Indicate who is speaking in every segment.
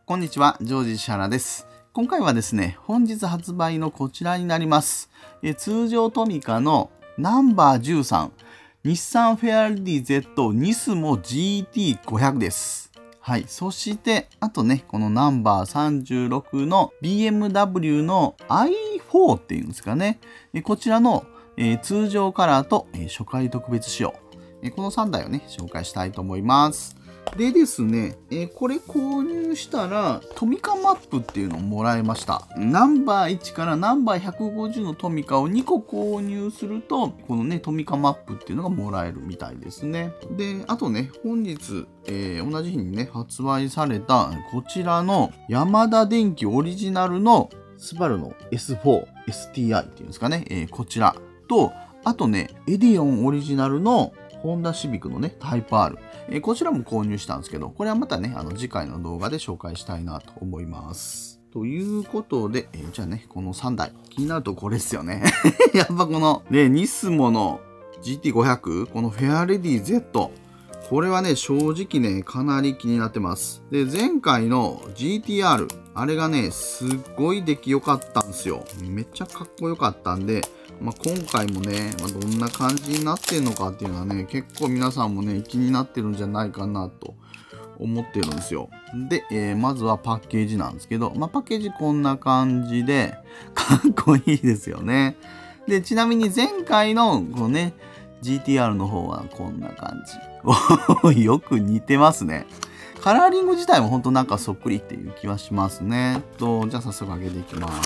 Speaker 1: こんにちは、ジョージ石原です。今回はですね、本日発売のこちらになります。通常トミカのナンバー13、日産フェアレディ Z ニスモ GT500 です。はい。そして、あとね、このナンバー36の BMW の i4 っていうんですかね。こちらの通常カラーと初回特別仕様。この3台をね、紹介したいと思います。でですね、これ購入したらトミカマップっていうのをもらいました。ナンバー1からナンバー150のトミカを2個購入すると、このね、トミカマップっていうのがもらえるみたいですね。で、あとね、本日、同じ日にね、発売されたこちらのヤマダ電機オリジナルのスバルの S4、STI っていうんですかね、こちらと、あとね、エディオンオリジナルのホンダシビックのね、タイプ R。こちらも購入したんですけど、これはまたね、次回の動画で紹介したいなと思います。ということで、じゃあね、この3台。気になるとこれですよね。やっぱこの、ね、ニスモの GT500、このフェアレディ Z。これはね、正直ね、かなり気になってます。で、前回の GTR、あれがね、すっごい出来良かったんですよ。めっちゃかっこよかったんで、今回もね、どんな感じになってんのかっていうのはね、結構皆さんもね、気になってるんじゃないかなと思ってるんですよ。で、まずはパッケージなんですけど、パッケージこんな感じで、かっこいいですよね。で、ちなみに前回のこのね、GTR の方はこんな感じ。よく似てますね。カラーリング自体もほんとなんかそっくりっていう気はしますね。じゃあ早速上げていきます。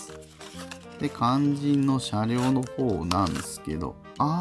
Speaker 1: で、肝心の車両の方なんですけど、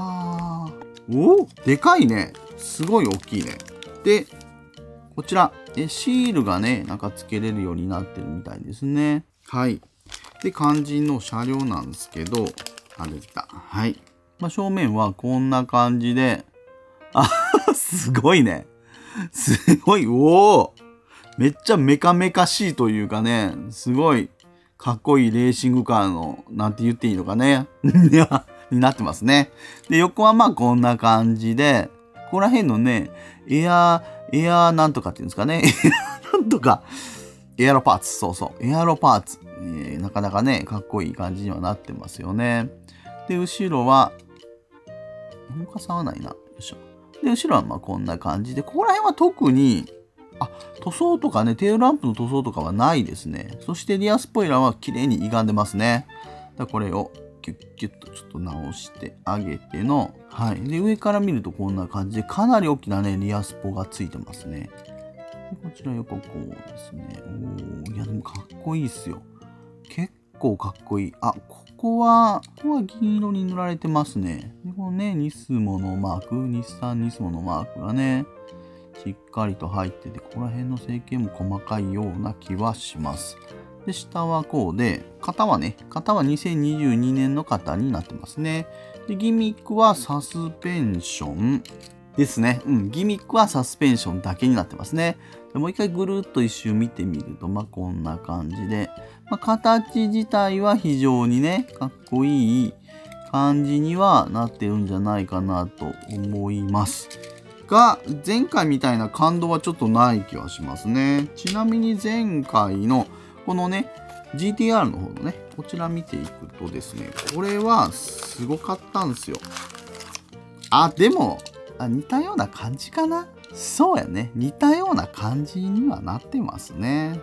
Speaker 1: でかいね。すごい大きいね。で、こちら、シールがね、なんか付けれるようになってるみたいですね。はい。で、肝心の車両なんですけど、出てきた。はい。正面はこんな感じで、すごいね。すごい、めっちゃメカメカしいというかね、すごいかっこいいレーシングカーの、なんて言っていいのかね、になってますね。で、横はこんな感じで、ここら辺のね、エアなんとかっていうんですかね、なんとか、エアロパーツ、そうそう、エアロパーツ。なかなかね、かっこいい感じにはなってますよね。で、後ろは、動かさないな。よいしょ。で、後ろはこんな感じで、ここら辺は特に、塗装とかね、テールランプの塗装とかはないですね。そしてリアスポイラーは綺麗に歪んでますね。これをキュッキュッとちょっと直してあげての、はい。で、上から見るとこんな感じで、かなり大きなね、リアスポがついてますね。でこちら横こうですね。いやでもかっこいいっすよ。結構かっこいい。ここは銀色に塗られてますね。で、このね、ニスモのマーク、日産ニスモのマークがね、しっかりと入ってて、ここら辺の成形も細かいような気はします。で、下はこうで、型は2022年の型になってますね。で、ギミックはサスペンションですね。ギミックはサスペンションだけになってますね。でもう一回ぐるっと一周見てみると、こんな感じで、形自体は非常にね、かっこいい感じにはなってるんじゃないかなと思います。が、前回みたいな感動はちょっとない気はしますね。ちなみに前回のこのね、GTR の方のね、こちら見ていくとですね、これはすごかったんですよ。でも、似たような感じかな。そうやね。似たような感じにはなってますね。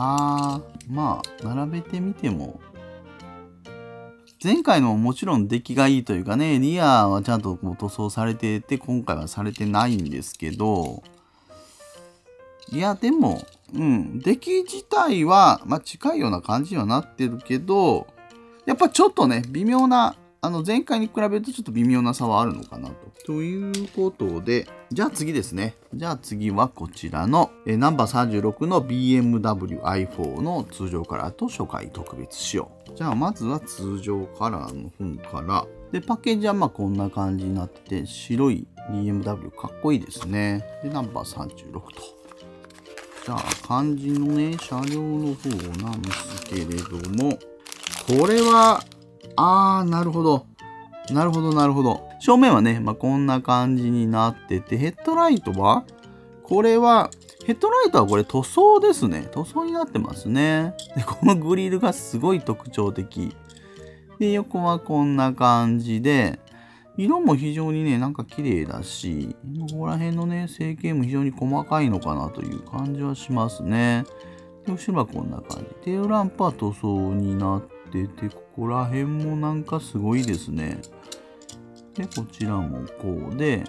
Speaker 1: 並べてみても、前回のももちろん出来がいいというかね、リアはちゃんと塗装されてて、今回はされてないんですけど、いや、でも、出来自体は、近いような感じにはなってるけど、やっぱちょっとね、微妙な、前回に比べるとちょっと微妙な差はあるのかなと。ということで、じゃあ次ですね。じゃあ次はこちらの、ナンバー36の BMW i4 の通常カラーと初回特別仕様。じゃあまずは通常カラーの方から。で、パッケージはこんな感じになってて、白い BMW かっこいいですね。で、ナンバー36と。じゃあ肝心のね、車両の方なんですけれども、これは、なるほど。なるほど、なるほど。正面はね、こんな感じになってて、ヘッドライトはこれはヘッドライトはこれ塗装ですね。塗装になってますね。で、このグリルがすごい特徴的。で、横はこんな感じで、色も非常にね、なんか綺麗だし、ここら辺のね、成形も非常に細かいのかなという感じはしますね。で、後ろはこんな感じ。テールランプは塗装になってて、ここら辺もなんかすごいですね。で、こちらもこうで、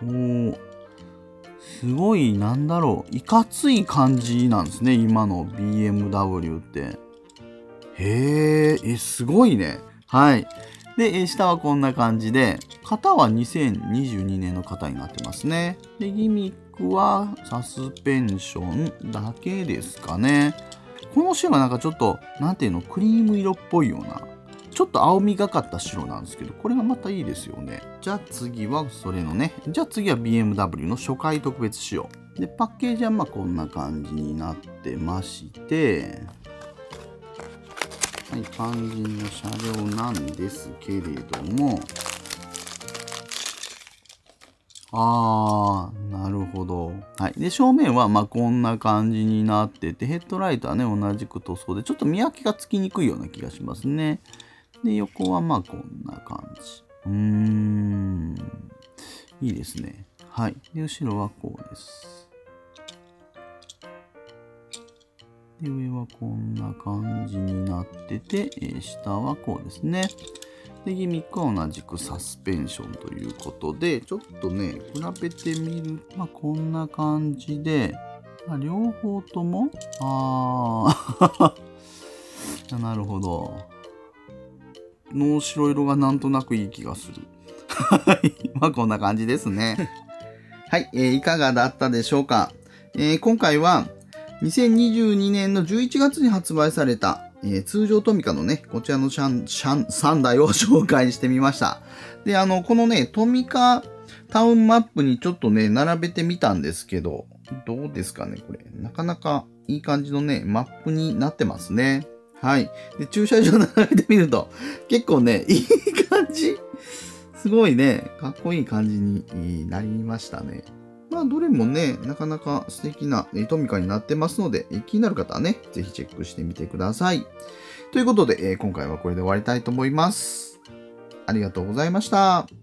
Speaker 1: すごい、なんだろう、いかつい感じなんですね、今の BMW って。へえ、すごいね。はい。で、下はこんな感じで、型は2022年の型になってますね。で、ギミックはサスペンションだけですかね。この白はなんかちょっと、なんていうの、クリーム色っぽいような、ちょっと青みがかった白なんですけど、これがまたいいですよね。じゃあ次はそれのね、じゃあ次は BMW の初回特別仕様。で、パッケージはまあこんな感じになってまして、はい、肝心の車両なんですけれども、なるほど。はい。で、正面はまあこんな感じになってて、ヘッドライトはね、同じく塗装で、ちょっと見分けがつきにくいような気がしますね。で、横はまあこんな感じ。いいですね。はい。で、後ろはこうです。で、上はこんな感じになってて、下はこうですね。で、ギミックは同じくサスペンションということで、ちょっとね、比べてみると、まあ、こんな感じで、両方とも、なるほど。の白色がなんとなくいい気がする。はい。まあ、こんな感じですね。はい。いかがだったでしょうか。今回は、2022年の11月に発売された、通常トミカのね、こちらの3台を紹介してみました。で、このね、トミカタウンマップにちょっとね、並べてみたんですけど、どうですかね、これ。なかなかいい感じのね、マップになってますね。はい。で、駐車場並べてみると、結構ね、いい感じ。すごいね、かっこいい感じになりましたね。まあ、どれもね、なかなか素敵なトミカになってますので、気になる方はね、ぜひチェックしてみてください。ということで、今回はこれで終わりたいと思います。ありがとうございました。